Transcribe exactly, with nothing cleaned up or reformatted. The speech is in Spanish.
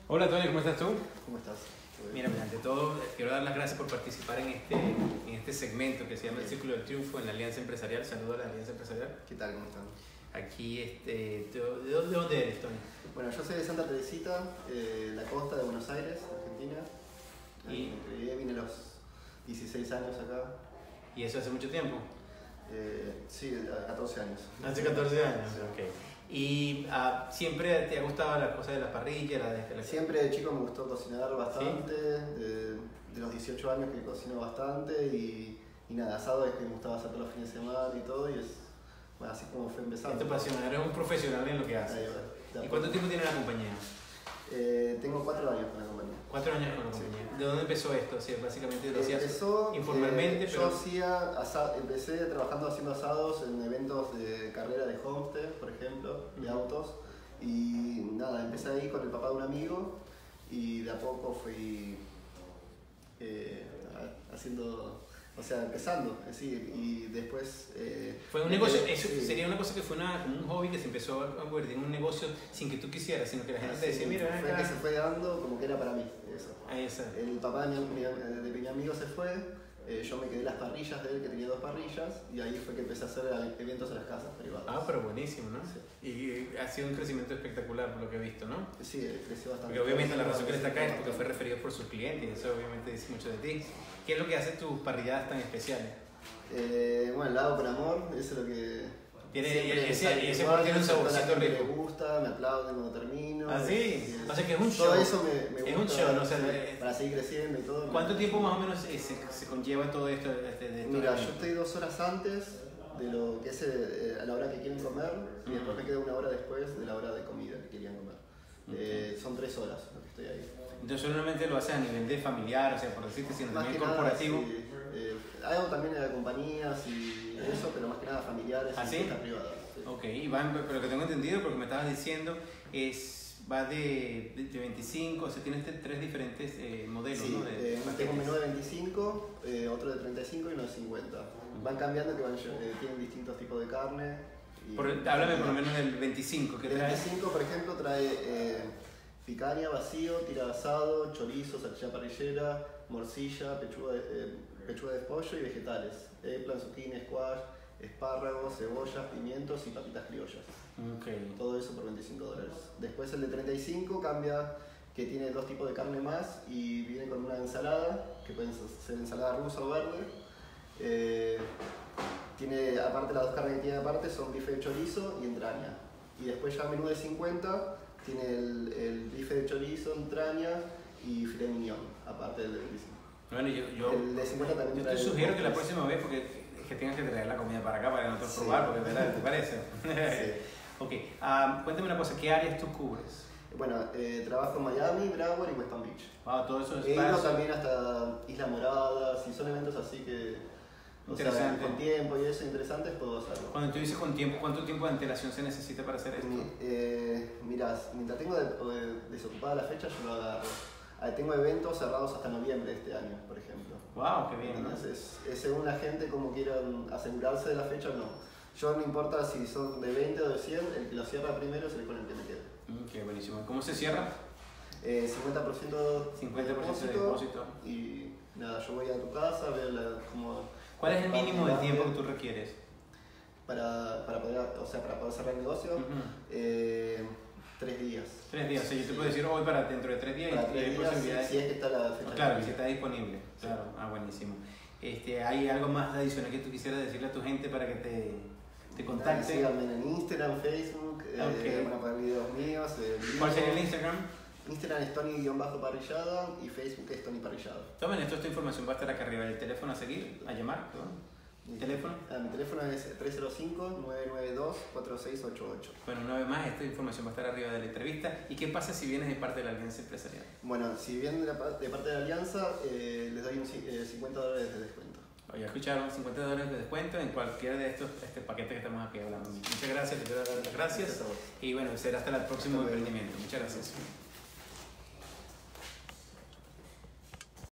Hola Tony, ¿cómo estás tú? ¿Cómo estás? Mira, pues, ante todo quiero dar las gracias por participar en este, en este segmento que se llama El Círculo del Triunfo en la Alianza Empresarial. Saludos a la Alianza Empresarial. ¿Qué tal? ¿Cómo están? Aquí, este, ¿de dónde, de dónde eres, Tony? Bueno, yo soy de Santa Teresita, eh, la costa de Buenos Aires, Argentina. Y, y vine a los dieciséis años acá. ¿Y eso hace mucho tiempo? Eh, sí, a catorce años. Hace catorce años, Sí. ok. ¿Y uh, siempre te ha gustado la cosa de las parrillas? La de, la... Siempre de chico me gustó cocinar bastante, ¿Sí? de, de los dieciocho años que cocino bastante y, y nada, asado es que me gustaba hacer todos los fines de semana y todo y es bueno, así como fue empezando. Es tu pasión, eres un profesional en lo que haces. Ahí va, ¿Y cuánto tiempo tiene la compañía? Eh, tengo cuatro años con la compañía. Cuatro años con la compañía. Sí. ¿De dónde empezó esto? O sea, básicamente lo hacías Empezó, informalmente, eh, pero... Yo hacía asa empecé trabajando haciendo asados en eventos de carrera de Homestead, por ejemplo, de Uh-huh. autos. Y nada, empecé ahí con el papá de un amigo y de a poco fui eh, haciendo... O sea, empezando, es decir, y después... Eh, fue un negocio, eh, eso sí. sería una cosa que fue una, como un hobby que se empezó a convertir en un negocio sin que tú quisieras, sino que la gente Ah, te decía, sí, mira, ven fue acá. que se fue dando como que era para mí, eso. Ahí está. El papá de mi, de mi amigo se fue, eh, yo me quedé las parrillas de él, que tenía dos parrillas, y ahí fue que empecé a hacer eventos en las casas privadas. Ah, pero buenísimo, ¿no? Sí. Y ha sido un crecimiento espectacular por lo que he visto, ¿no? Sí, creció bastante. Porque obviamente la razón que él está acá es porque fue referido por sus clientes, y eso obviamente dice mucho de ti. ¿Qué es lo que hace tus parrilladas tan especiales? Eh, bueno, lo hago con amor, eso es lo que... Tiene, ese, ese porque tiene un saborcito rico. Me gusta, me aplauden cuando termino. ¿Ah, sí? O sea que es un show. Todo eso me, me es gusta. un show, ¿no? O sea, sí, es... para seguir creciendo y todo. ¿Cuánto tiempo más o menos se, se conlleva todo esto? De, de Mira, yo estoy dos horas antes de lo que es eh, a la hora que quieren comer y después me quedo una hora después de la hora de comida que querían comer. Okay. Eh, son tres horas lo que estoy ahí. Entonces solamente lo haces a nivel de familiar, o sea, por decirte, sino más también que corporativo. Nada, sí. eh, hago también de compañías y eso, pero más que nada familiares ¿Ah, y sí? fiestas privadas. Sí. Ok, y van, pero lo que tengo entendido, porque me estabas diciendo, es va de, de, de veinticinco, o sea, tienes tres diferentes eh, modelos, sí, ¿no? De, eh, tengo un menú de veinticinco, eh, otro de treinta y cinco y uno de cincuenta. Uh-huh. Van cambiando, que van, eh, tienen distintos tipos de carne. Y por, háblame por lo menos del veinticinco, ¿qué trae? El veinticinco, por ejemplo, trae eh, picaña, vacío, tira de asado, chorizo, salchicha parrillera, morcilla, pechuga de, eh, pechuga de pollo y vegetales. Eggplant, zucchini, squash, espárragos, cebollas, pimientos y papitas criollas. Okay. Todo eso por veinticinco dólares. Después el de treinta y cinco cambia, que tiene dos tipos de carne más y viene con una ensalada, que pueden ser ensalada rusa o verde. Eh, tiene, aparte las dos carnes que tiene aparte son bife de chorizo y entraña. Y después ya el menú de cincuenta tiene el, el bife de chorizo, entraña y filet mignon, aparte del de veinticinco. Bueno, yo, yo, el de cincuenta también yo trae te sugiero que la postres. próxima vez, porque es que tengas que traer la comida para acá para que nosotros Sí. probar, porque ¿verdad? ¿Te parece? Sí. Ok, um, cuéntame una cosa, ¿qué áreas tú cubres? Bueno, eh, trabajo en Miami, Broward y West Palm Beach. Wow, todo eso es He ido también hasta Isla Morada, si son eventos así que, o sea, con tiempo y eso interesantes, puedo hacerlo. Cuando tú dices con tiempo, ¿cuánto tiempo de antelación se necesita para hacer esto? Mi, eh, mirá, mientras tengo de, de, desocupada la fecha, yo lo agarro. Ah, tengo eventos cerrados hasta noviembre de este año, por ejemplo. Wow, qué bien. Entonces, ¿no? es, es según la gente como quieran asegurarse de la fecha o no. Yo no importa si son de veinte o de cien, el que lo cierra primero es el con el que me quede. Mm, qué buenísimo. ¿Cómo se cierra? Eh, cincuenta por ciento cincuenta por ciento de depósito. Y nada, yo voy a tu casa, veo la, cómo... ¿Cuál es el mínimo de tiempo que tú requieres? Para, para, poder, o sea, para poder cerrar el negocio, Uh-huh. eh, tres días. Tres días, o sea, yo te Sí. puedo decir hoy para dentro de tres días Para y tres después días, olvidar. si, si es que está la fecha. Oh, claro, y si está disponible. Claro, ah, buenísimo. Este, ¿hay algo más adicional que tú quisieras decirle a tu gente para que te, te contacte? Síganme en Instagram, Facebook, Okay. eh, van a poner videos míos. Eh, ¿Cuál sería el Instagram? Instagram es Tony-parrillada y Facebook es Tony Parrillada. Tomen esto, esta información va a estar acá arriba. El teléfono a seguir, a llamar, ¿no? ¿El teléfono? Ah, mi teléfono es tres cero cinco, nueve nueve dos, cuatro seis ocho ocho. Bueno, una vez más, esta información va a estar arriba de la entrevista. ¿Y qué pasa si vienes de parte de la Alianza Empresarial? Bueno, si vienen de, de parte de la Alianza, eh, les doy un, eh, cincuenta dólares de descuento. Ya escucharon, cincuenta dólares de descuento en cualquiera de estos este paquetes que estamos aquí hablando. Muchas gracias, te quiero dar las gracias. Y bueno, será hasta el próximo emprendimiento. Muchas gracias.